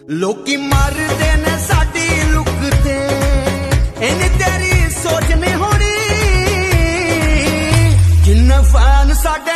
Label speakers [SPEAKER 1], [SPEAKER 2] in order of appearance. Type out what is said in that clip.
[SPEAKER 1] लोकी मारदे ने साडी लुक ते इन्नी तेरी सोच नहीं होनी जिन्ना फैन साडे